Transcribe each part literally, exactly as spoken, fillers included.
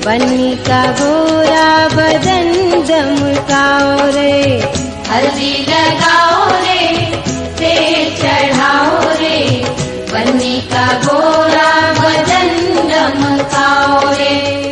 बन्नी का गोरा बदन दमकाओ रे। हल्दी लगाओ रे, तेल चढ़ाओ रे, बन्नी का गोरा बदन दमकाओ रे।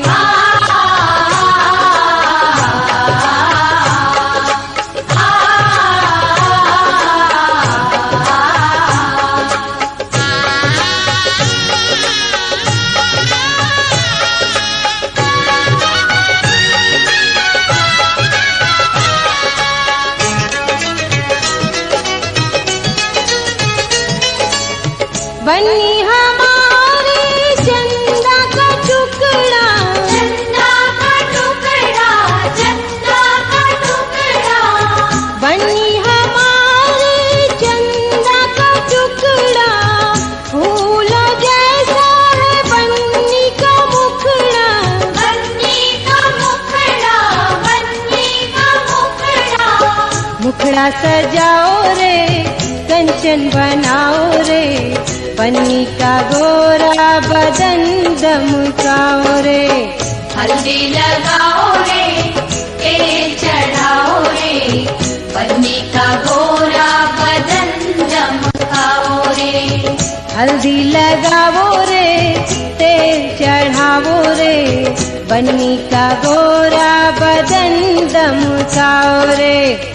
बन्नी हमारे चंदा का टुकड़ा, चंदा का टुकड़ा, चंदा का टुकड़ा। बन्नी हमारे चंदा का टुकड़ा, फूल जैसा है बन्नी का मुखड़ा। बन्नी का मुखड़ा, बन्नी का मुखड़ा। मुखड़ा सजाओ रे, कंचन बनाओ रे, बन्नी का गोरा बदन दमकाओ रे। हल्दी लगाओ रे, तेल चढ़ाओ रे, बन्नी का गोरा बदन दमकाओ रे। हल्दी लगाओ रे, तेल चढ़ाओ रे, बन्नी का गोरा बदन दमकाओ रे।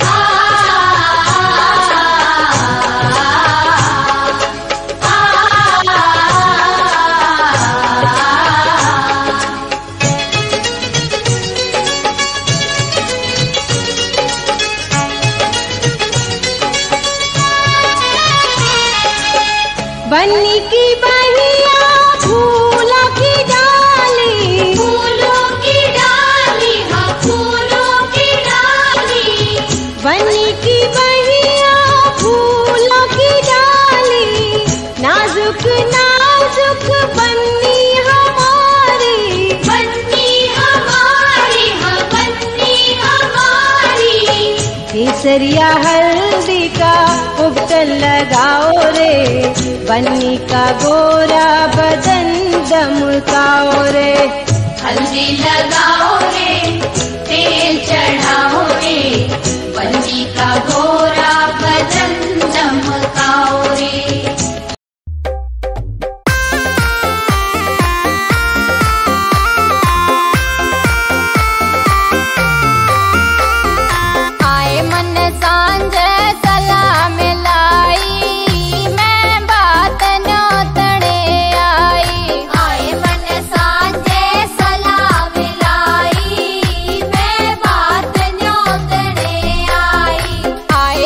बन्नी की बहिया फूलों की डाली, फूलों की डाली, हाँ फूलों की डाली। बन्नी की बहिया फूलों की डाली, नाजुक नाजुक बन्नी हमारी, बन्नी हमारी, हाँ बन्नी हमारी। केसरिया हल्दी का उबटन लगाओ रे, बन्नी का गोरा बदन दमकाओ रे। हल्दी लगाओ रे, तेल चढ़ाओ रे, बन्नी का गोरा बदन दमकाओ रे। आए मन सांझ सलाम लाई, मैं बात न्योतने आई। आए मन सांझ सलाम लाई, मैं बात न्योतने आई। आए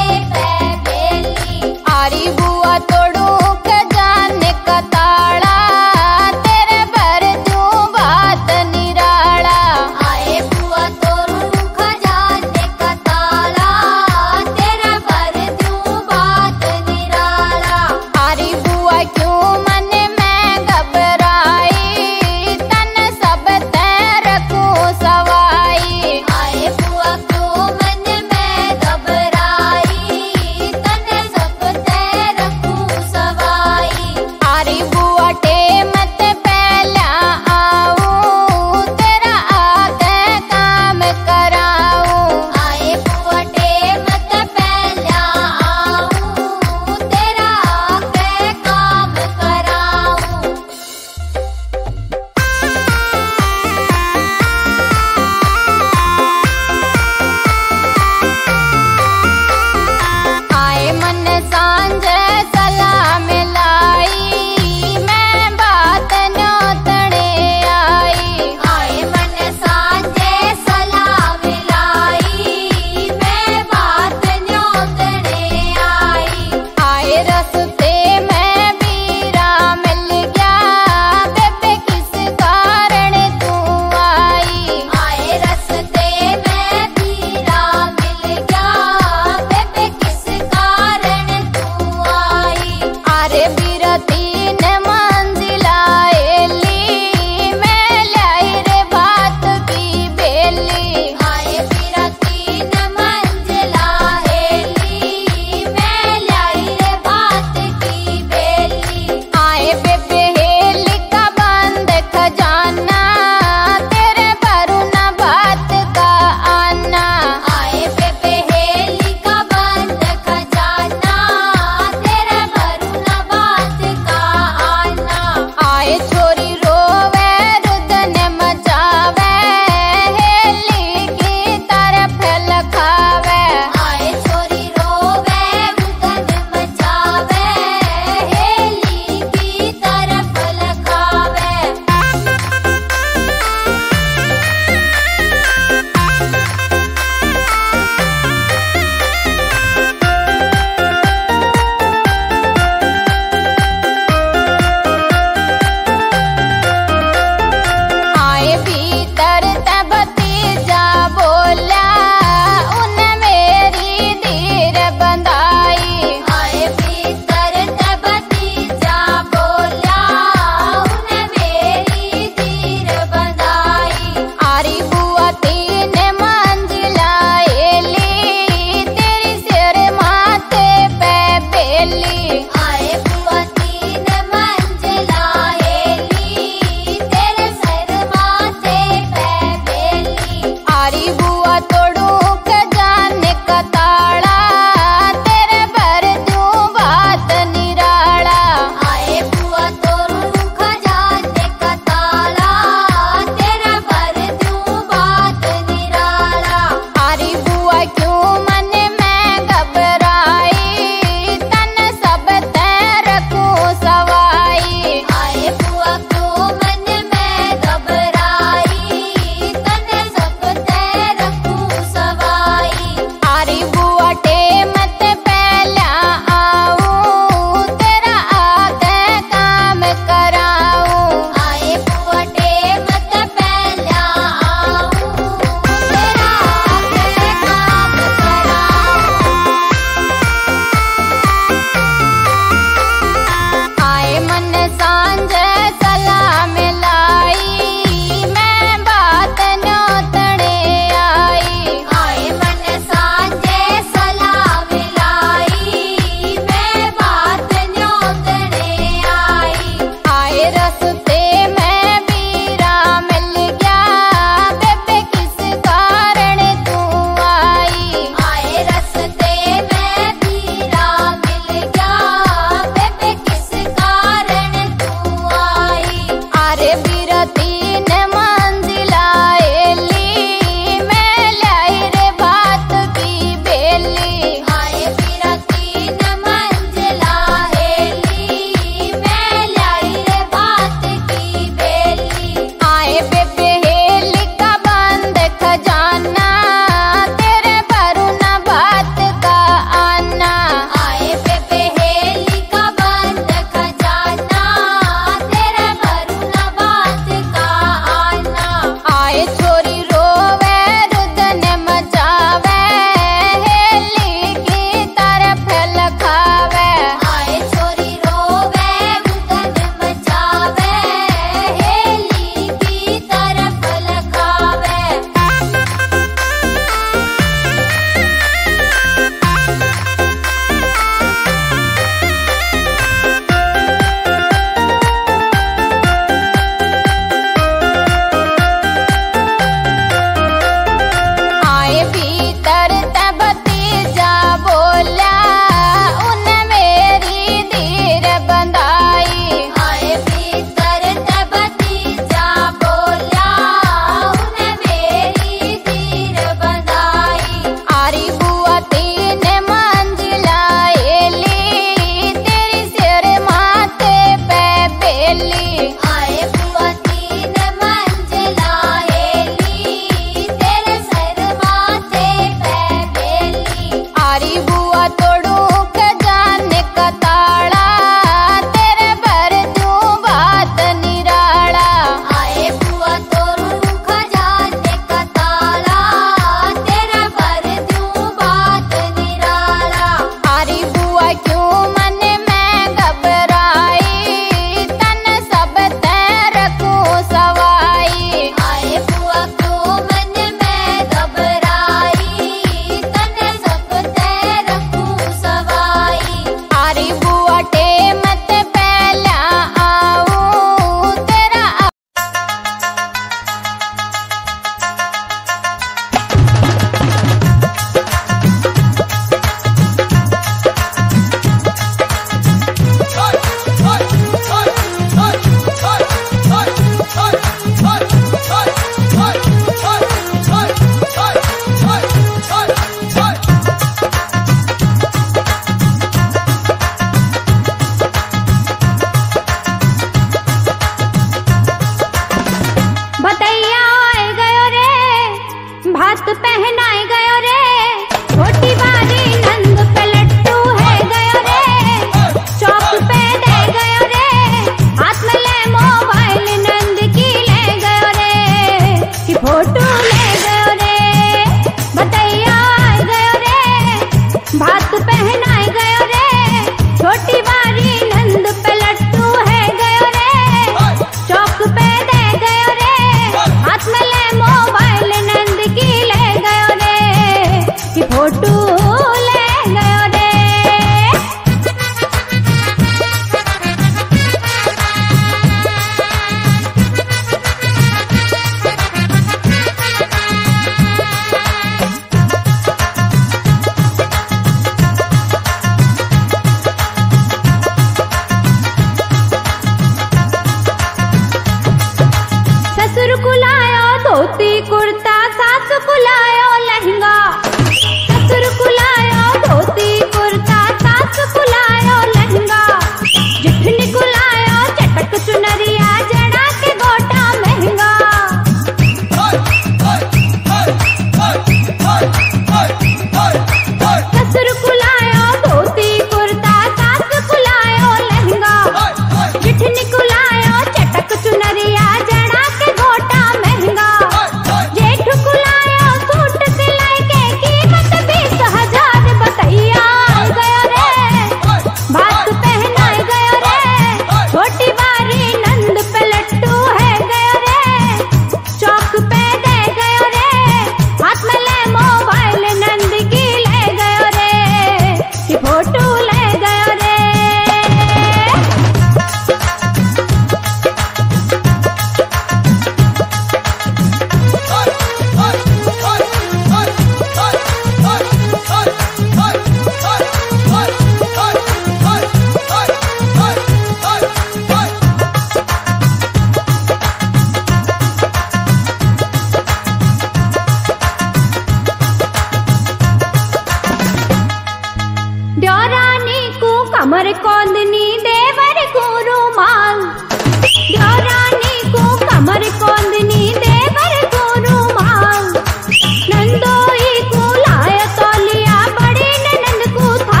ड्योरानी को कमर कोंदनी देवर को रुमाल, ड्योरानी को कमर कोंदनी देवर को रुमाल, नंदोई को लाया तौलिया बड़ी ननंद को था।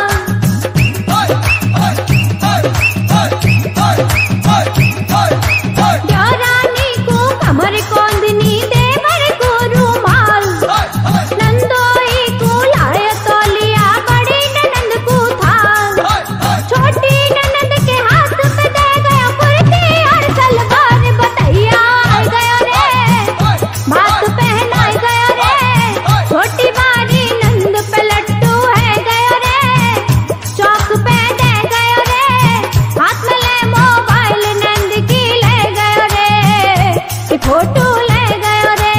ड्योरानी को कमर कोंदनी देवर को रुमाल, नंदोई को लाया तौलिया बड़ी ननंद को था। छोटी ननंद के हाथ पे दे गया कुर्ती और सलवार, बतैया आ गया रे, बात पहनाई गया रे। छोटी बारी नंद पे लट्टू है गया रे, चौक पे दे गया रे, हाथ में ले मोबाइल नंद की ले गया रे, कि फोटो ले गया रे।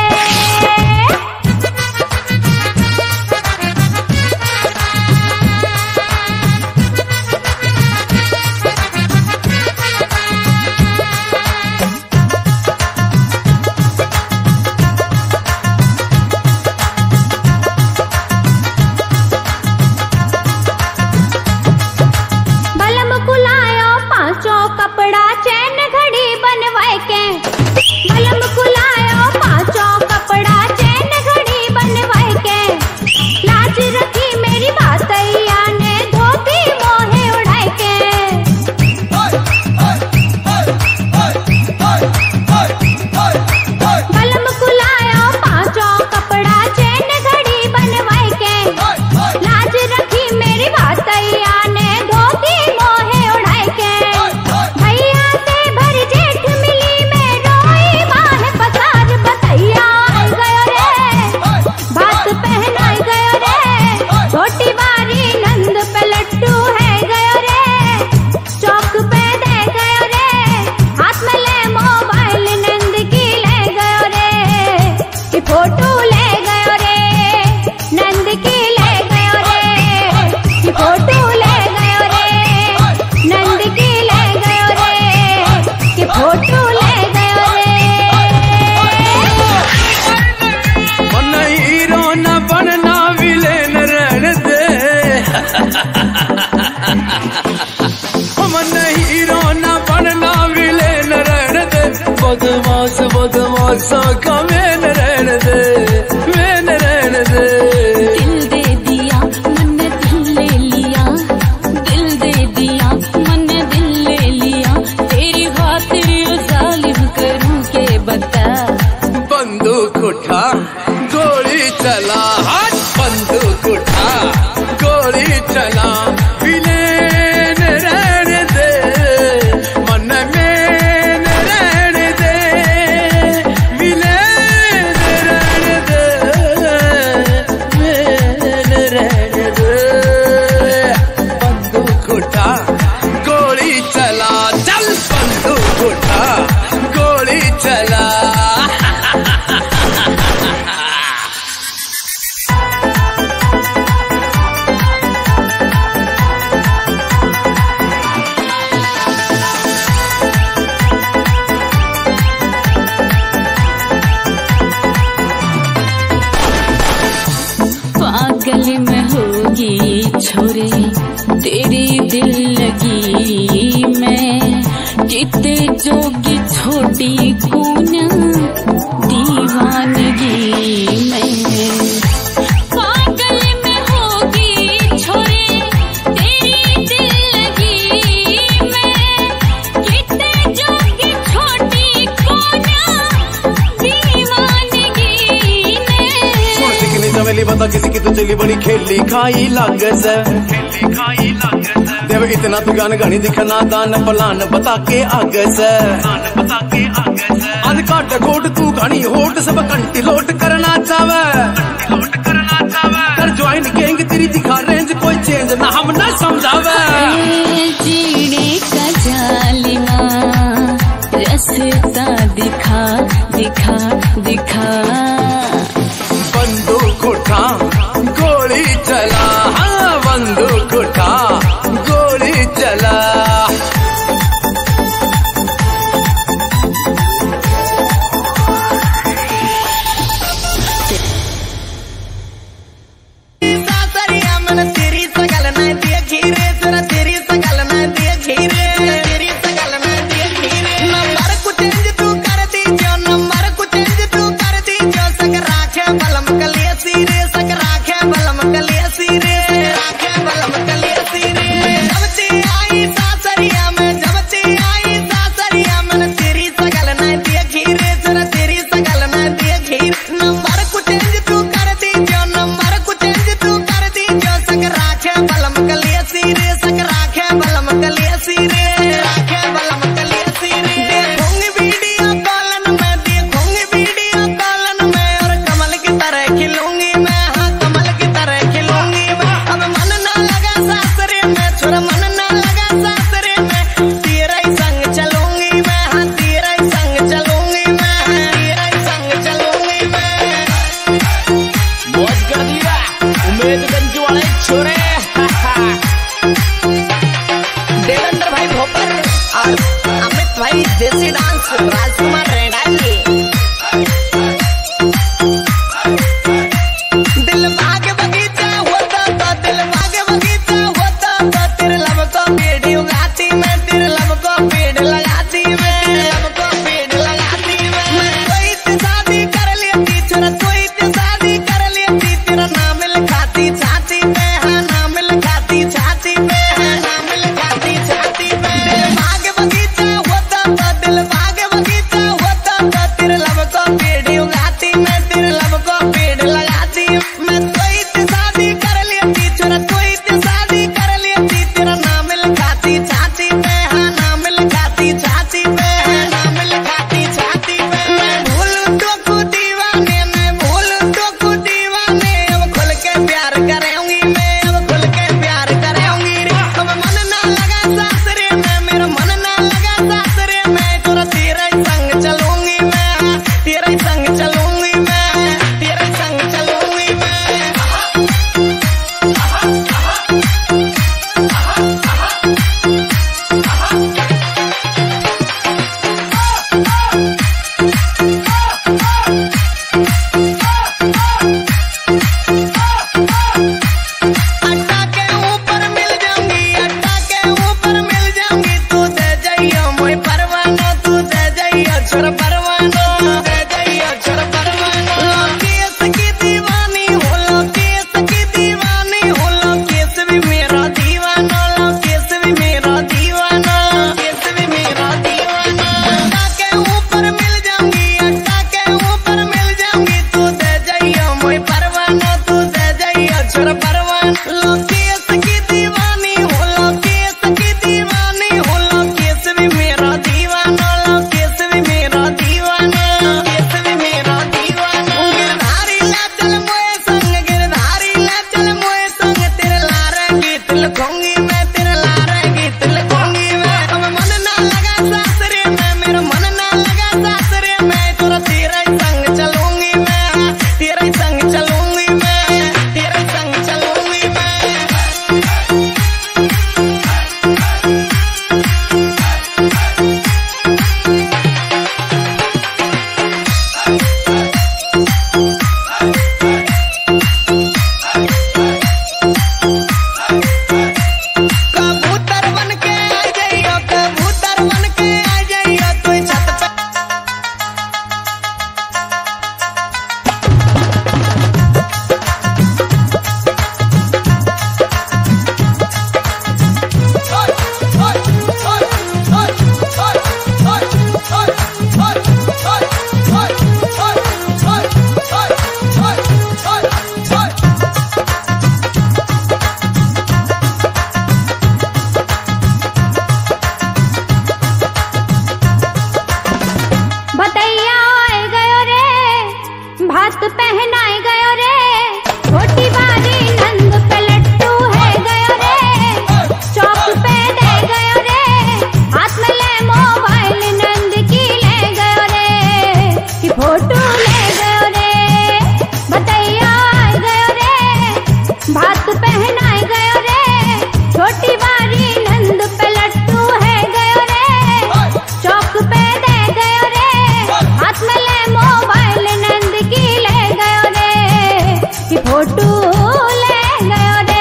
बलम कुलायो पांचों कपड़ा चैन घड़ी बनवाए के, बलम कुलायो पांचों कपड़ा चैन घड़ी बनवाए के। लाज रखी मेरी बातैया ने धोती मोहे उड़ाए के, बलम कुलायो पांचों कपड़ा चैन घड़ी बनवाए के। लाज रखी मेरी बातैया ने धोती मोहे उड़ाए के। भैया से भर जेठ मिली मैं रोई बाह पसार, बतैया आ गयो रे, बात पहनाई गयो रे। छोटी बारी नंद पे लट्टू है गयो रे, चौक पे दे गयो रे, हाथ में ले मोबाइल नंद की ले गयो रे, कि फोटो ले गयो रे, नंद की ले गयो रे, कि फोटो ले गयो रे, नंद की ले गयो रे, कि फोटो ले गयो रे। मन हीरो न बनना विलेन रहने दे, मन हीरो न बनना विलेन रहने दे, बदमाश बदमाशों का मेन रहने दे, मेन रहने दे। दिल दे दिया मन दिल ले लिया, दिल दे दिया मन दिल ले लिया, तेरी खातिर यो जालिम करूं के बता। बंदूक उठा गोली चला, हाथ बंदूक उठा गोली चला, विलेन रहने दे, मन में रहने दे, विलेन रहने दे, मेन रहने दे। बंदूक उठा गोली चला, चल बंदूक उठा गोली चला। पागल में होगी छोरे तेरी दिल लगी मैं, कितने जोगी छोटी कूना दीवानगी मैं। पागल में होगी छोरे तेरी दिल लगी मैं, कितने जोगी छोटी कूना दीवानगी मैं। चमेली बता किसी की तो चली बड़ी खेली खाई लाग से, देव इतना तू गान गानी दिखना दान पलान बता के आगे से, आज काट कोट तू गानी होट सब कंटी लोट करना चावे, कर ज्वाइन गैंग तेरी दिखा रेंज कोई चेंज ना हम ना समझावे। जीने का जालिमा रास्ता दिखा दिखा दिखा। बंदूक उठा गोली चला, हाँ बंदूक उठा गोली चला। सासरिया मन तेरी सगा गंज वाले छोरे देवेंद्र भाई भोपर और अमित भाई देसी डांस राजकुमार रेडा के दिल बाग बगीचा होता तो दिल बाग बगीचा होता तो तेरे लब को पेड़ उगाती मैं तेरे लब को पेड़ लगाती मैं लब को पेड़ लगाती मैं कोई ते शादी कर लेती छोरा कोई ते शादी कर लेती तेरा नाम लिखाती छाती पे हाँ नाम लिखाती छाती पे हाँ नाम लिखाती छाती पे दिल बाग बगीचा होता तो दिल बाग बगीचा होता तो तेरे लब को पेड़ उगाती मैं तेरे लब को पेड़ लगाती मैं कोई ते शादी कर लेती छोरा कोई ते शादी कर लेती तेरा नाम लिखाती छाती पे हाँ नाम लिखाती छाती पे हाँ नाम लिखाती छाती पे मैं भूलूं तो को दीवाने मैं भूलूं तो को दीवाने अब खुल के प्यार करूंगी मैं अब खुल के प्यार करूंगी रे अब मन ना लगा सासरे में मेरा मन ना लगा सासरे में तोरा तेरे संग चलूंगी मैं तेरे संग चलूंगी मैं तेरे संग चलूंगी मैं अड्डा के ऊपर मिल जाऊंगी अड्डा के ऊपर मिल जाऊंगी तू दे जाइयो मोय परवाना तू दे जाइयो छोरा परवाना तू दे जाइयो छोरा परवाना लोकेश की दीवानी हो लोकेश की दीवानी हो लोकेश भी मेरा दीवाना लोकेश भी मेरा दीवाना लोकेश भी मेरा दीवाना अड्डा के ऊपर मिल जाऊंगी अड्डा के ऊपर मिल जाऊंगी तू दे जाइयो मोय परवाना तू दे जाइयो छोरा परवाना लोकेश की दीवानी हो लोकेश की दीवानी हो लोकेश भी मेरा दीवाना लोकेश भी मेरा दीवाना लोकेश भी मेरा दीवाना गिरधारी ला चल मोए संग गिरधारी ला चल मोए संग तेरे लारे गीत लिखूंगी मैं तेरे लारे गीत लिखूंगी मैं अब मन ना लगा सासरे में मेरा मन ना लगा सासरे में तोरा तेरे संग चलूंगी मैं तेरे संग चलूंगी मैं तेरे संग चलूंगी मैं कबूतर बन के आ जाइयो कबूतर बन के आ जाइयो तू छत पे बतैया आए गयो रे भात पहनाए गयो रे छोटी बारी नंद पे लट्टू है गयो रे चौक पे दे गयो रे हाथ में ले मोबाइल नंद की ले गयो रे कि फोटो ले गयो रे बतैया आए गयो रे भात पहनाए गयो रे छोटी बारी नंद पे लट्टू है गयो रे चौक पे दे गयो रे हाथ में ले मोबाइल नंद की ले गयो रे कि फोटो ले गयो रे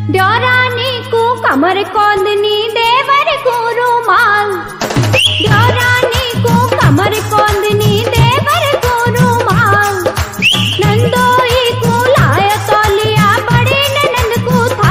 ड्योरानी को कमर कोंदनी देवर को रुमाल, ड्योरानी को कमर कोंदनी देवर को रुमाल, नंदोई को लाया तौलिया बड़े ननंद को था।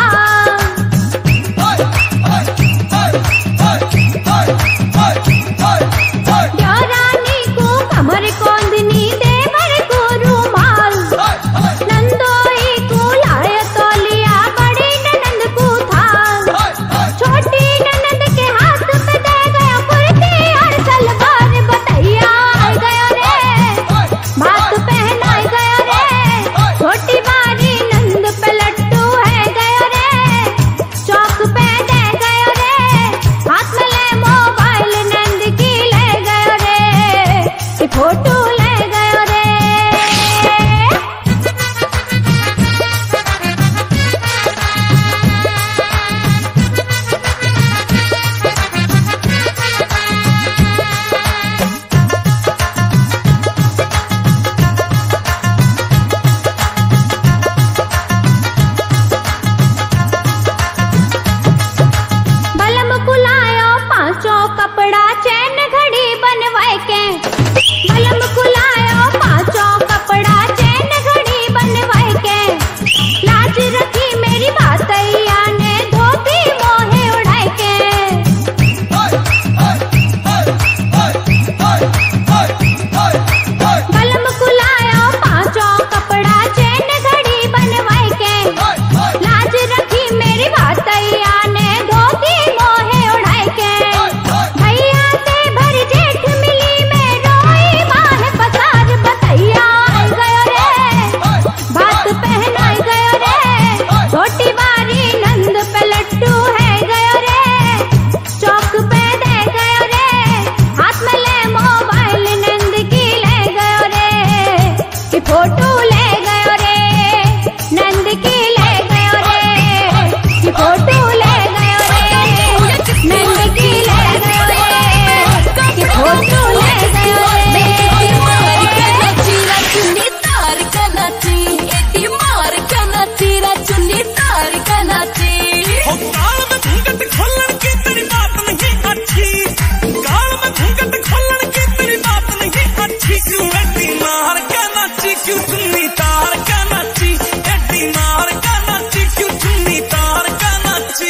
ड्योरानी को कमर कोंदनी देवर को रुमाल, नंदोई को लाया तौलिया बड़े ननंद को था। छोटी ननंद के हाथ पे दे गया कुर्ती और सलवार, बतैया आ गया रे, बात पहनाई गया रे। छोटी बारी नंद पे लट्टू है गया रे, चौक पे दे गया रे, हाथ में ले मोबाइल नंद की ले गया रे, कि फोटो ले गया रे। बलम कुलायो पांचों कपड़ा चैन घड़ी बनवाए के, बलम कुलायो पांचों कपड़ा चैन घड़ी बनवाए के। लाज रखी मेरी बातैया ने धोती मोहे उड़ाए के। बलम कुलायो पांचों कपड़ा चैन घड़ी बनवाए के। लाज रखी मेरी बातैया ने धोती मोहे उड़ाए के। भैया से भरी जेठ मिली मैं रोई बाह पसार, बतैया आ गयो रे, बात पहनाई गयो रे। छोटी बारी नंद पे लट्टू है गयो रे, चौक पे दे गयो रे, हाथ में ले मोबाइल नंद की ले गयो रे, कि फोटो ले गयो रे, नंद की ले गयो रे, कि फोटो ले गयो रे, नंद की ले गयो रे, कि फोटो ले गयो रे। चुन्नी तार का नाची, एटी मार का नाची, चुन्नी तार का नाची। हो गाल में घूंघट खोलन की तेरी बात नहीं अच्छी, गाल में घूंघट खोलन की तेरी बात नहीं अच्छी। क्यों एटी मार का नाची, क्यों चुन्नी तार का नाची, एटी मार का नाची, क्यों चुन्नी तार का नाची।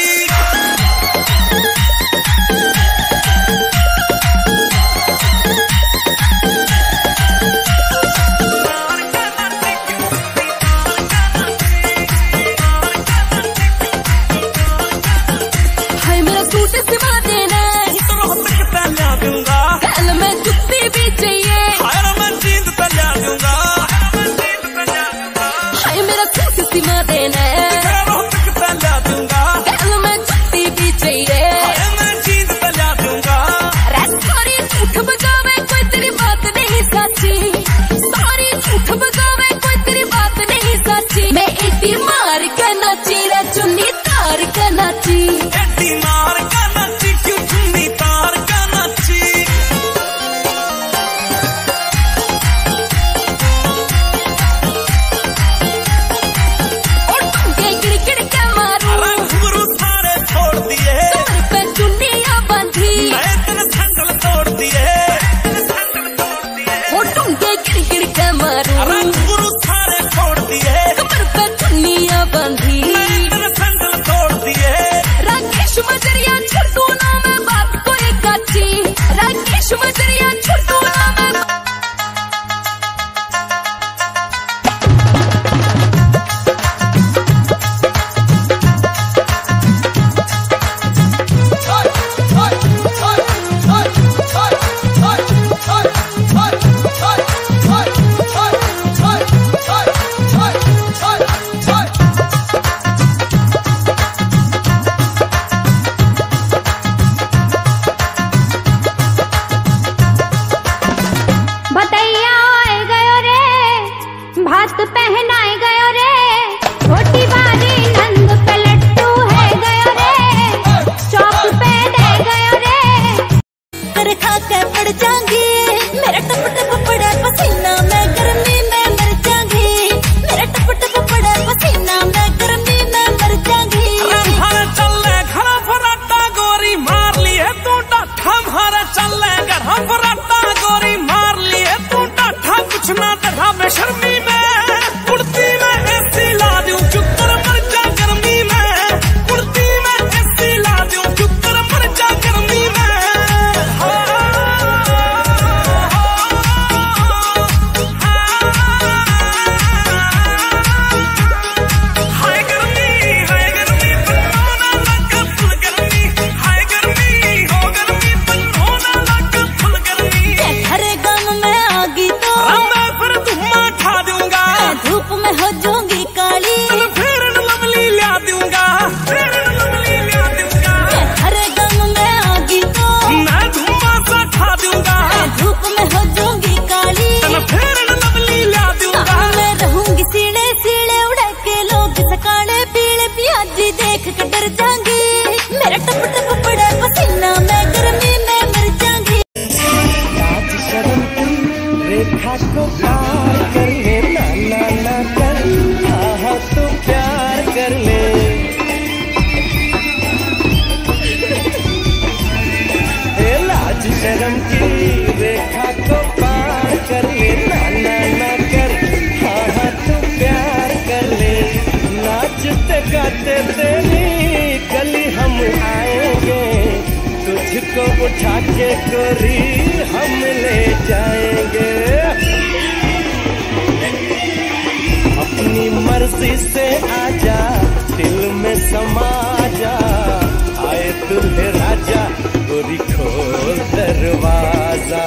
हाय मेरा सूट सिवा देना, उतरो तक तैला दूंगा, कल में जुत्ती भी चाहिए। हाय मैं जींद तैला दूंगा, हाय मेरा सूट सिवा देना, उतरो तक तैला दूंगा, कल में जुत्ती भी चाहिए। हाय मैं जींद तैला दूंगा। अरे सारी झूठ बजावे कोई तेरी बात नहीं सच्ची, सारी झूठ बजावे कोई तेरी बात नहीं सच्ची। मैं इतनी मार के नाची रे, चुन्नी तार के नाची। एटी मार का नाची, क्यों चुन्नी तार का नाची। और टुंगे गिड़-गिड़ के मारू, अरे घुंघरू सारे छोड़ दिए, कमर पे चुन्नियां बांधी। नए तेरे सैंडल तोड़ दिए, और टुंगे गिड़-गिड़ के मारू, अरे घुंघरू सारे छोड़ दिए, कमर पे चुन्नियां बांधी। नए तेरे सैंडल तोड़ दिए। रखे शर्म की रेखा को पार कर ले, ना ना ना कर, हाँ हाँ तू प्यार कर ले। नाचते गाते तेरी गली हम आएंगे, तुझको उठा के गोरी हम ले जाएंगे। अपनी मर्जी से आजा, दिल में समा जा, आए दुल्हे राजा गोरी खोल दरवाजा।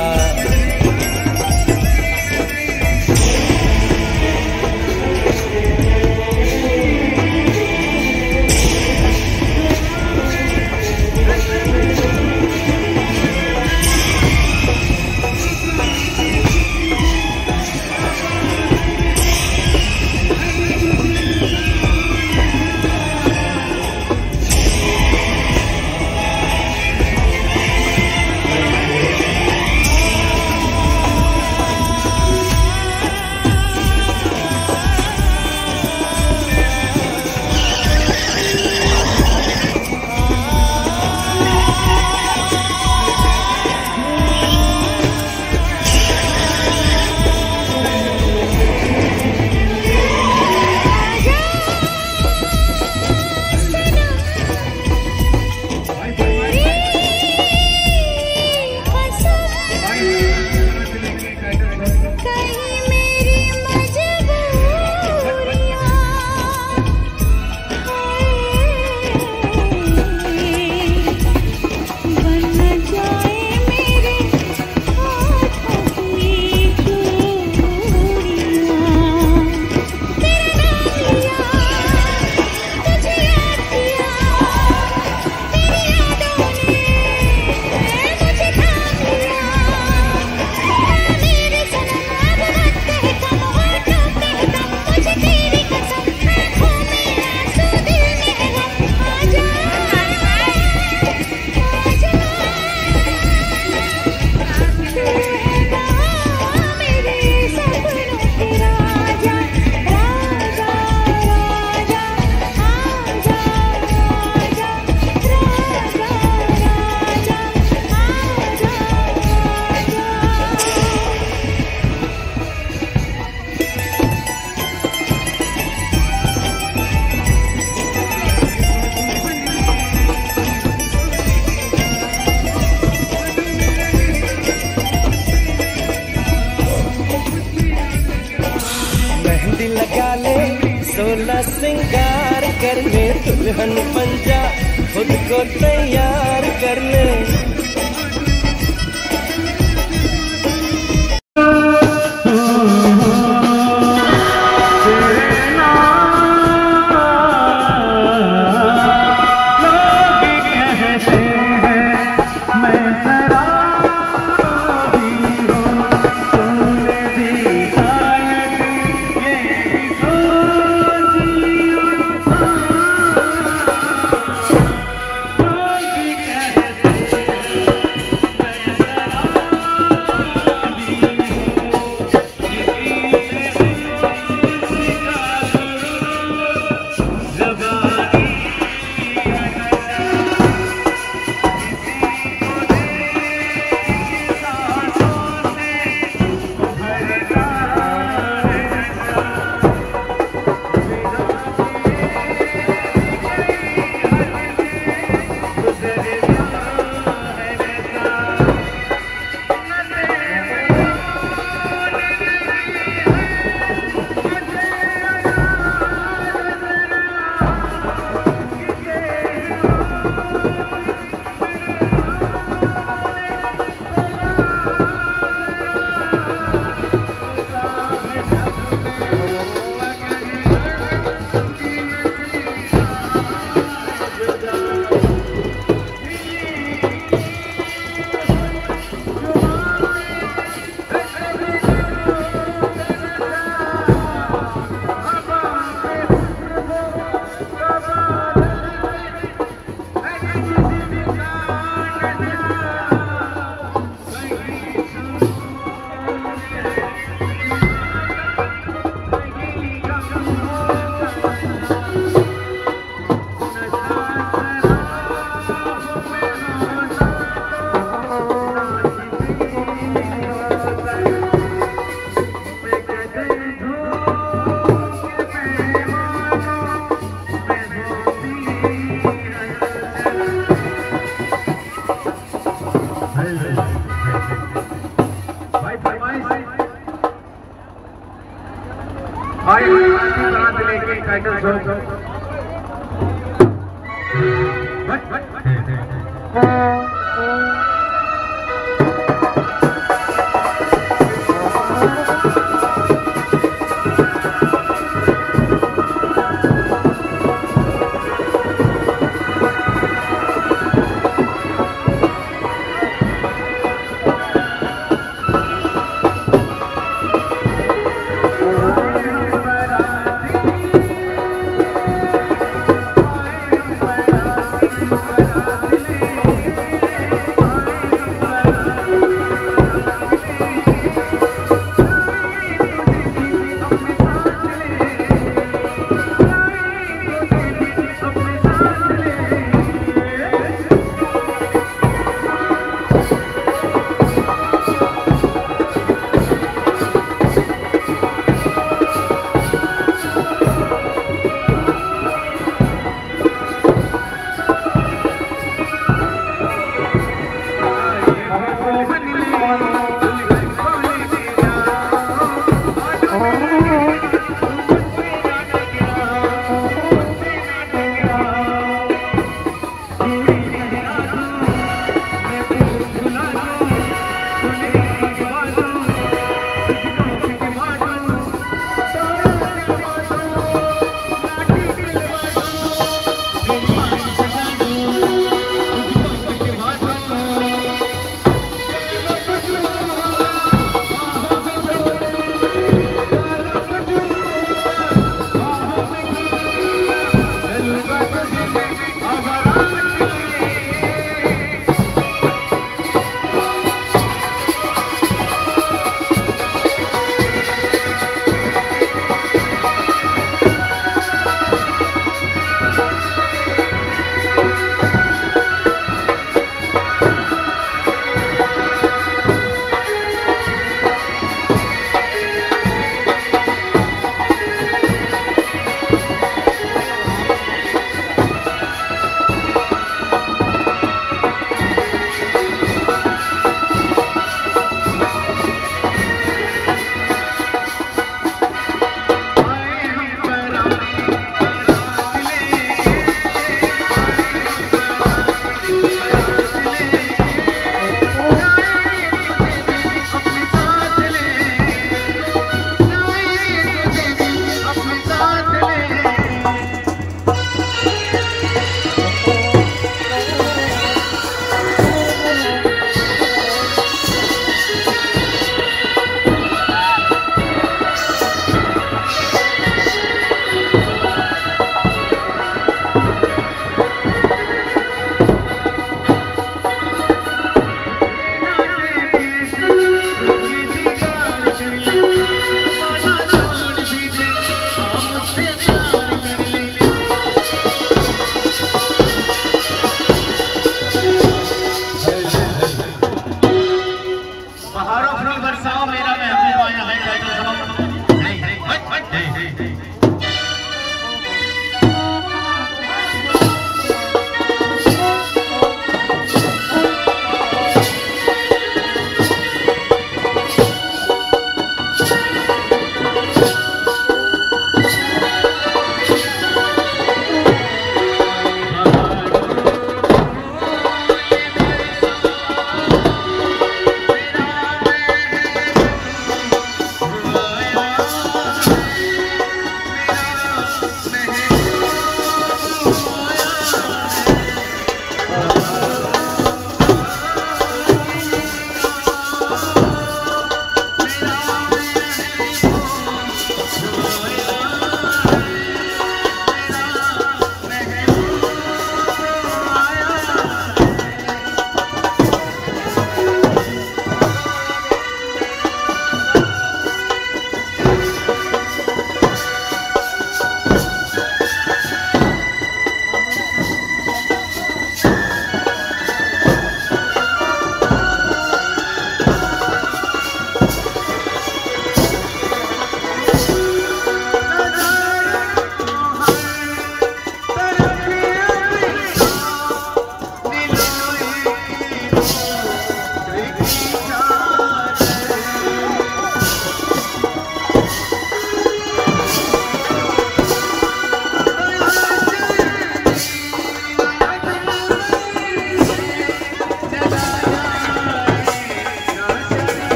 सिंगार कर ले, दुल्हन पंजा खुद को तैयार कर ले। Thank you.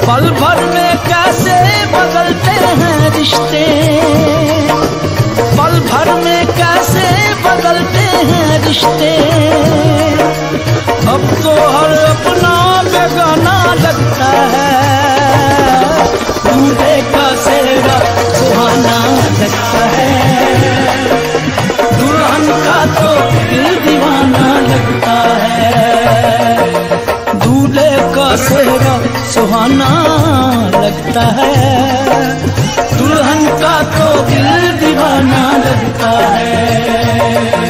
पल भर में कैसे बदलते हैं रिश्ते, पल भर में कैसे बदलते हैं रिश्ते। अब तो हर अपना बेगाना लगता है, दूल्हे का सेहरा सुहाना लगता है, दुल्हन का तो दिल दीवाना लगता है, दूल्हे का सेहरा सुहाना लगता है, दुल्हन का तो दिल दीवाना लगता है।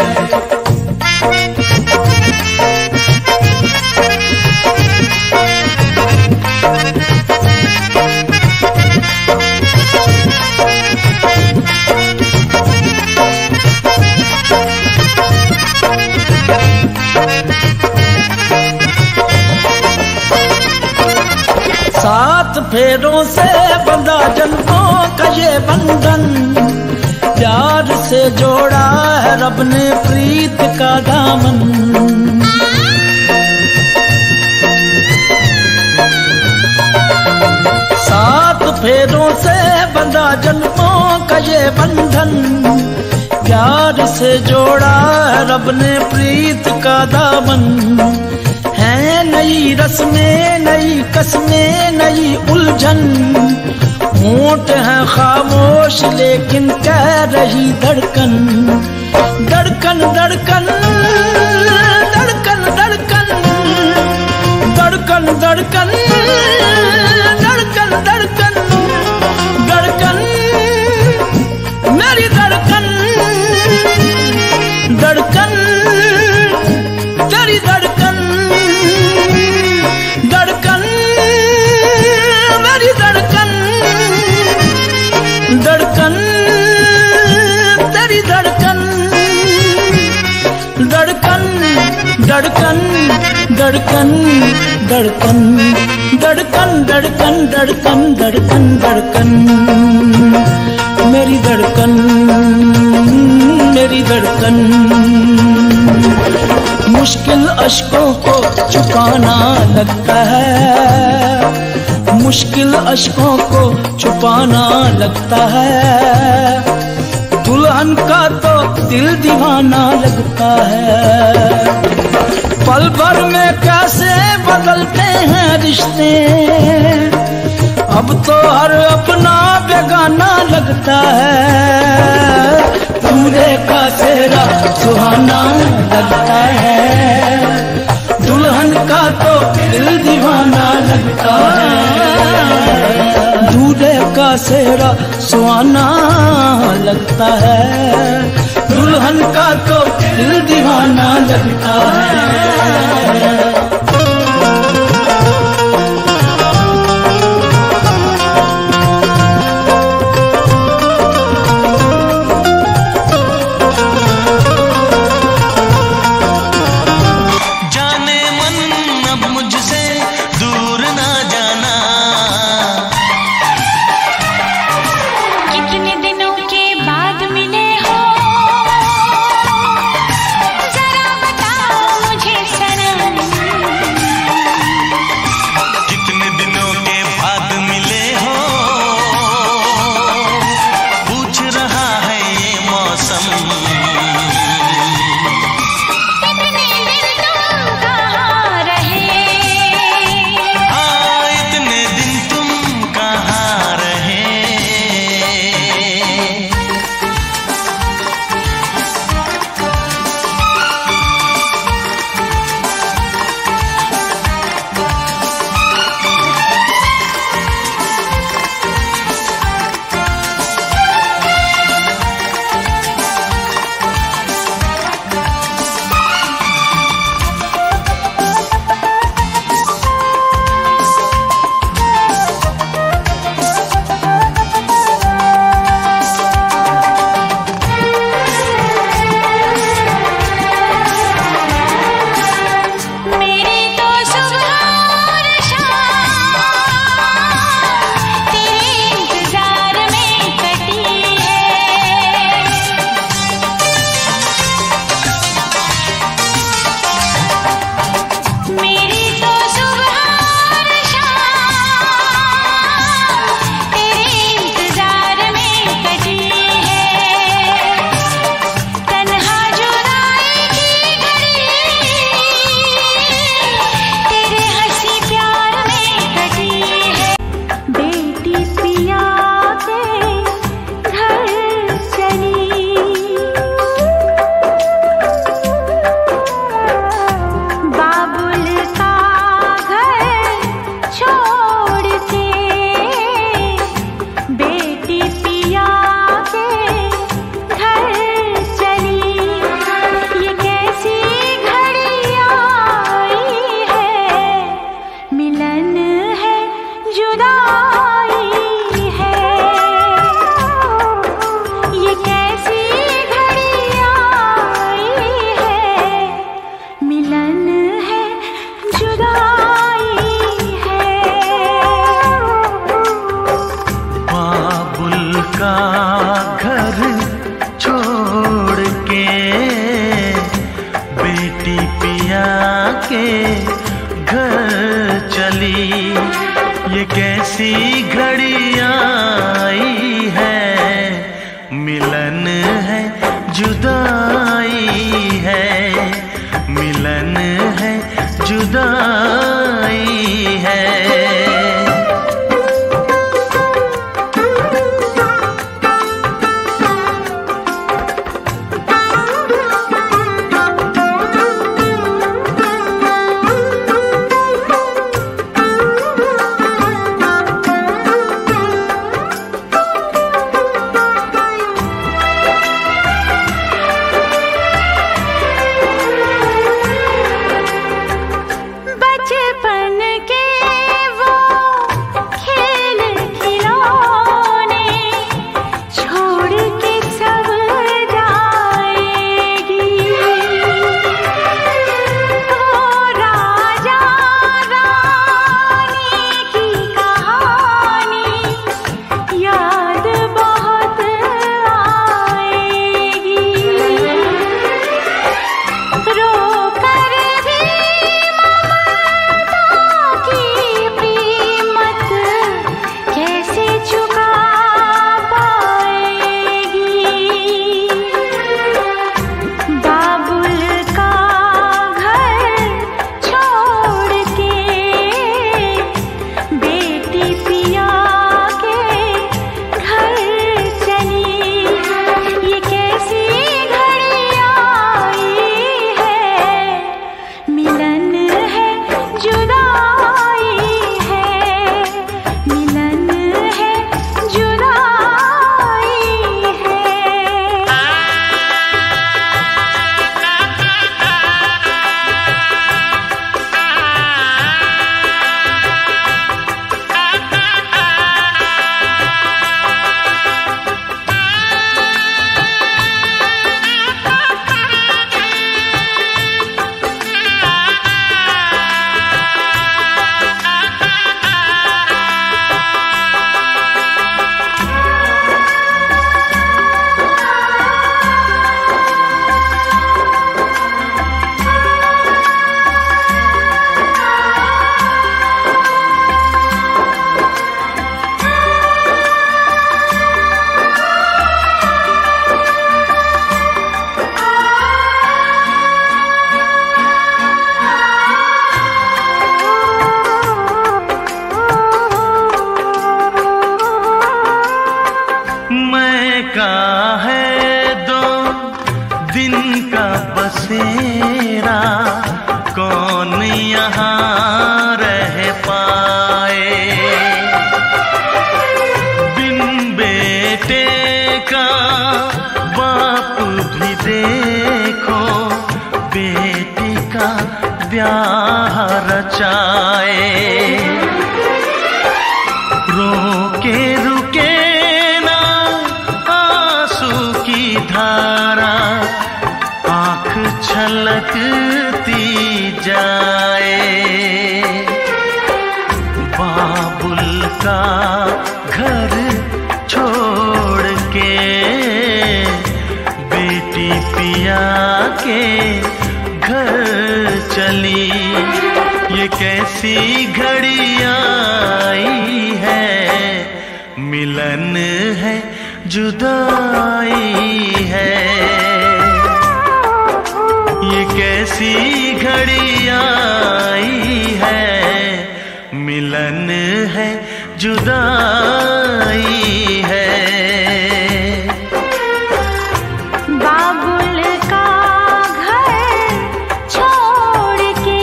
सात फेरों से बंधा जन्मों का ये बंधन, प्यार से जोड़ा है रब ने प्रीत का दामन। सात फेरों से बंधा जन्मों का ये बंधन, प्यार से जोड़ा है रब ने प्रीत का दामन। है नई रस्में नई कस्में नई उलझन, होंठ है खामोश लेकिन कह रही धड़कन, धड़कन धड़कन धड़कन धड़कन धड़कन धड़कन धड़कन धड़कन धड़कन मेरी धड़कन, धड़कन तेरी धड़कन, धड़कन मेरी धड़कन, धड़कन तेरी धड़कन, धड़कन धड़कन धड़कन धड़कन धड़कन धड़कन धड़कन धड़कन धड़कन मेरी धड़कन, मेरी धड़कन। मुश्किल अश्कों को छुपाना लगता है, मुश्किल अश्कों को छुपाना लगता है, दुल्हन का तो दिल दीवाना लगता है। पल भर में कैसे बदलते हैं रिश्ते, अब तो हर अपना बेगाना लगता है, दूल्हे का सेहरा सुहाना लगता है, दुल्हन का तो दिल दीवाना लगता है, दूल्हे का सेहरा सुहाना लगता है, दुल्हन का तो दिल दीवाना लगता है। जरा बताओ मुझे सनम, चली। ये कैसी घड़ी आई है, मिलन है जुदाई है, मिलन है जुदाई है। बसेरा कौन यहाँ रह पाए, बिन बेटे का बाप भी देखो बेटी का ब्याह रचाए। रोके रुके ना आंसू की धारा, आँख छलकती जाए। बाबुल का घर छोड़ के बेटी पिया के घर चली। ये कैसी घड़ी आई है, मिलन है जुदाई है। ये कैसी घड़ी आई है, मिलन है जुदाई है। बाबुल का घर छोड़ के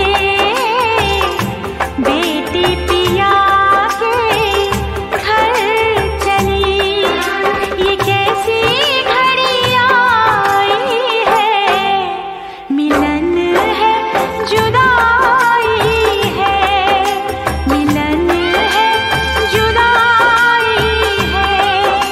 बेटी पिया के घर चली। ये कैसी घड़ी आई है, मिलन है जुदाई है, मिलन है जुदाई है।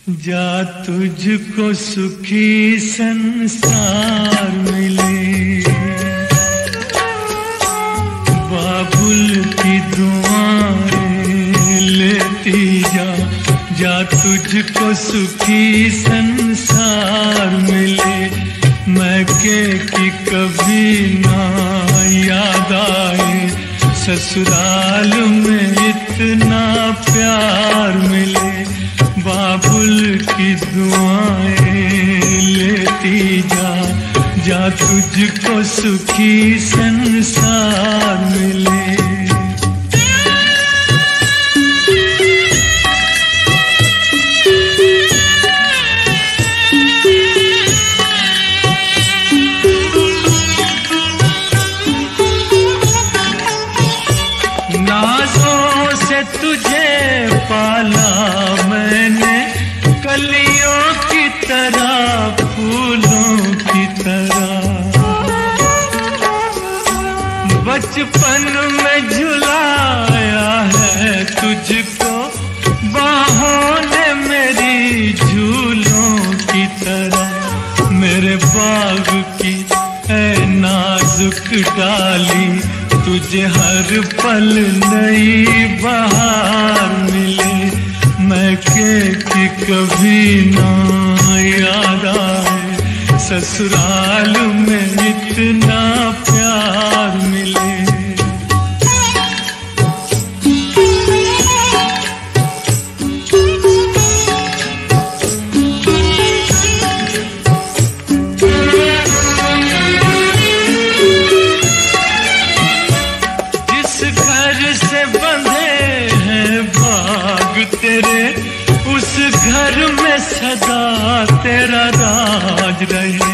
जा तुझको सुखी संसार मिले, बाबुल की दुआएं लेती जा, जा तुझको सुखी संसार मिले। मैके की कभी ना याद आए, ससुराल में इतना प्यार मिले। बाबुल की दुआएं लेती जा, जा तुझको सुखी संसार मिले। नाज़ों से तुझे पाला मैंने, कलियों की तरह फूलों की तरह। बचपन में झुलाया है तुझको बाहों ने मेरी झूलों की तरह। मेरे बाग की है नाजुक डाली, तुझे हर पल नई बहार मिले। मैके की कभी ना याद आए, ससुराल में इतना प्यार मिले। तेरे उस घर में सदा तेरा राज रहे।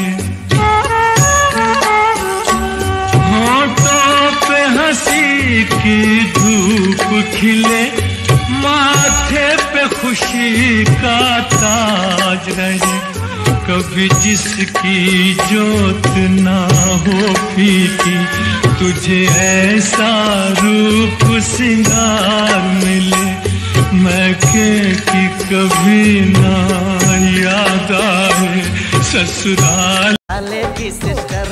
होठों पे हंसी की धूप खिले, माथे पे खुशी का ताज रहे। कभी जिसकी जोत ना हो फीकी, तुझे ऐसा रूप सिंगार मिले। मैके की कभी ना याद आए, ससुराल साले की सिस्टर।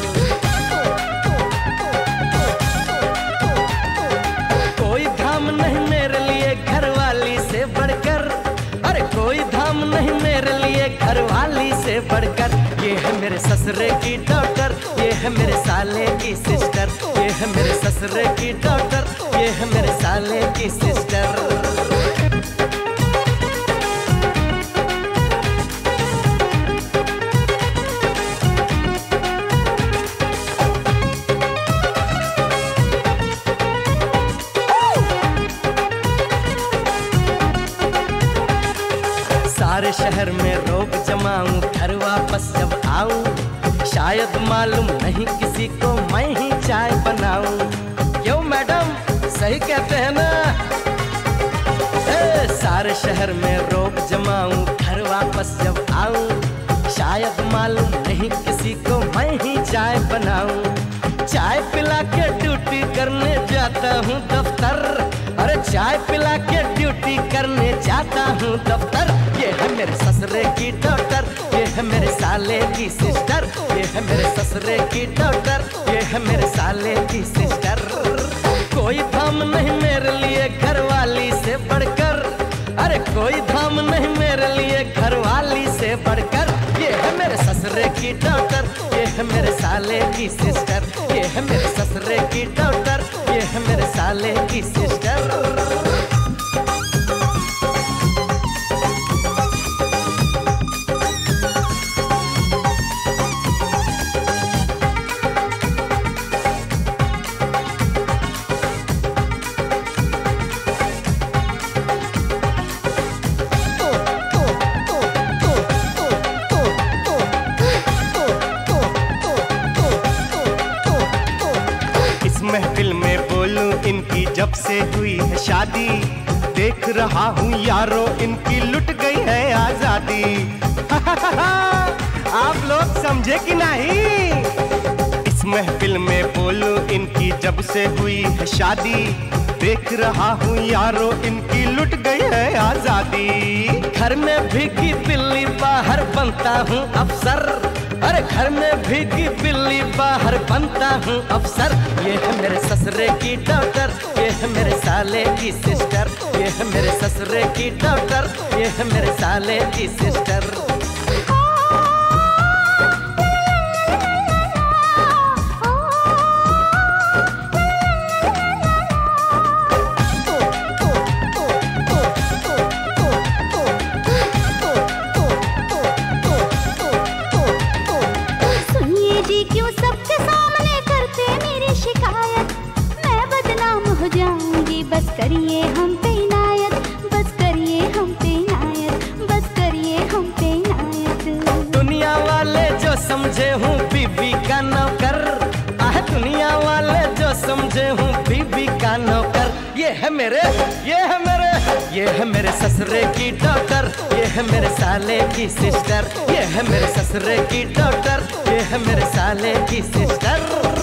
कोई धाम नहीं मेरे लिए घरवाली से बढ़कर, अरे कोई धाम नहीं मेरे लिए घरवाली से बढ़कर। ये है मेरे ससुरे की डॉक्टर, ये है मेरे साले की सिस्टर। ये है मेरे ससुरे की डॉक्टर, ये है मेरे साले की सिस्टर। सारे शहर में रोब जमाऊं, घर वापस जब आऊं, शायद मालूम नहीं किसी को मैं ही चाय बनाऊं। क्यों मैडम, सही कहते हैं ना? ए, सारे शहर में रोब जमाऊं, घर वापस जब आऊं, शायद मालूम नहीं किसी को मैं ही चाय बनाऊं। चाय पिला के ड्यूटी करने जाता हूँ दफ्तर, अरे चाय पिला के ड्यूटी करने जाता हूँ दफ्तर। ये है मेरे ससुरे की डॉक्टर, ये है मेरे साले की सिस्टर। ये है मेरे ससुरे की डॉक्टर, ये है मेरे साले की सिस्टर। कोई धाम नहीं मेरे लिए घरवाली से बढ़कर, अरे कोई धाम नहीं मेरे लिए घरवाली से बढ़कर। ये है मेरे ससुरे की डॉक्टर, ये है मेरे साले की सिस्टर। ये है मेरे ससुरे की डॉक्टर, ये है मेरे साले की सिस्टर। महफिल में बोलूं इनकी जब से हुई है शादी, देख रहा हूँ यारों इनकी लुट गई है आजादी। आप लोग समझे कि नहीं? इस महफिल में बोलूं इनकी जब से हुई है शादी, देख रहा हूँ यारों इनकी लुट गई है आजादी। घर घर में भीगी बिल्ली बाहर बनता हूँ अफसर। अरे घर में भीगी बिल्ली बाहर बनता हूँ अफसर। ये है मेरे ससुरे की डॉक्टर, ये है मेरे साले की सिस्टर। ये है मेरे ससुरे की डॉक्टर, ये है मेरे साले की सिस्टर। क्यों सबके सामने करते मेरी शिकायत, मैं बदनाम हो जाऊंगी। बस करिए हम पे इनायत, बस करिए हम पे इनायत, बस करिए हम पे इनायत। दुनिया वाले जो समझे हूँ बीबी का नौकर, आह दुनिया वाले जो समझे हूँ बीबी का नौकर। ये है मेरे, ये है मेरे, ये है मेरे ससुरे की डॉक्टर, ये है मेरे साले की सिस्टर। ये है मेरे ससुरे की डॉक्टर, ये है मेरे साले की सिस्टर।